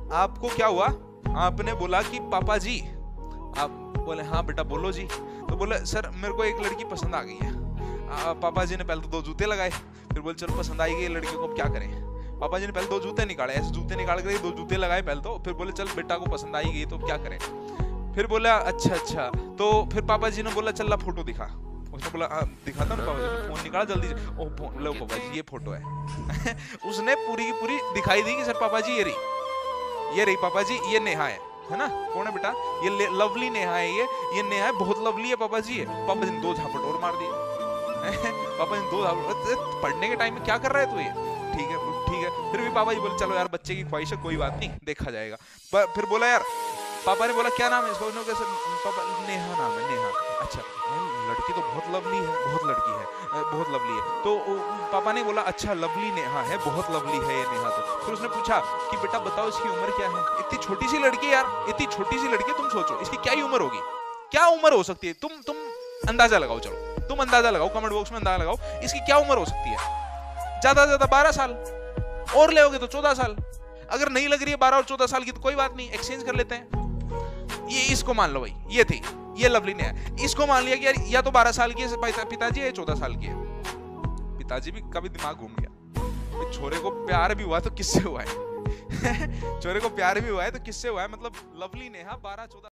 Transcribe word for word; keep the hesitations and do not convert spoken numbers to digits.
आपको क्या हुआ? आपने बोला कि पापा जी। आप बोले हाँ बेटा बोलो जी। तो बोले सर मेरे को एक लड़की पसंद आ गई है। आ, पापा जी ने पहले तो दो जूते लगाए, फिर बोले चलो पसंद आई गई लड़की को, अब क्या करें? पापा जी ने पहले दो जूते निकाले, ऐसे जूते निकाल कर दो जूते लगाए पहले तो, फिर बोले चल बेटा को पसंद आई गई तो क्या करें? फिर बोला अच्छा अच्छा। तो फिर पापा जी ने बोला चल ला फोटो दिखा। उसने बोला हाँ दिखाता हूँ पापा जी। फोन निकाला जल्दी से, ओ फोन लो पापा जी ये फोटो है। उसने पूरी की पूरी दिखाई दी कि सर पापा जी ये रही, ये रही पापा जी, ये नेहा है है ना? कौन है बेटा? ये लवली नेहा है, ये ये नेहा है, बहुत लवली है पापा जी। है पापा जी ने दो झापट और मार दिए। पापा जी ने दो झापट, पढ़ने के टाइम में क्या कर रहा है तू? ये ठीक है ठीक है। फिर भी पापा जी बोले चलो यार बच्चे की ख्वाहिश है, कोई बात नहीं देखा जाएगा। फिर बोला यार, पापा ने बोला क्या नाम है इसका? पापा नेहा नाम है, नेहा। अच्छा लड़की तो बहुत लवली है, बहुत लड़की है, बहुत लवली है। तो पापा ने बोला अच्छा लवली नेहा है, बहुत लवली है ये नेहा तो। फिर उसने पूछा कि बेटा बताओ इसकी उम्र क्या है? इतनी छोटी सी लड़की यार, इतनी छोटी सी लड़की, तुम सोचो इसकी क्या ही उम्र होगी, क्या उम्र हो सकती है? तुम तुम अंदाजा लगाओ, चलो तुम अंदाजा लगाओ, कमेंट बॉक्स में अंदाजा लगाओ इसकी क्या उम्र हो सकती है। ज्यादा से ज्यादा बारह साल, और ले तो चौदह साल। अगर नहीं लग रही है बारह और चौदह साल की तो कोई बात नहीं, एक्सचेंज कर लेते हैं। ये इसको मान लो भाई, ये थी, ये लवली ने है। इसको मान लिया कि यार या तो बारह साल की है पिताजी, या चौदह साल की है। पिताजी भी कभी दिमाग घूम गया, छोरे को प्यार भी हुआ तो किससे हुआ है? छोरे को प्यार भी हुआ है तो किससे हुआ है? मतलब लवली नेहा बारह चौदह